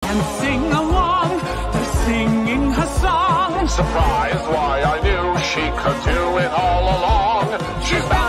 and sing along to singing her song. Surprised why I knew she could do it all along. She's back.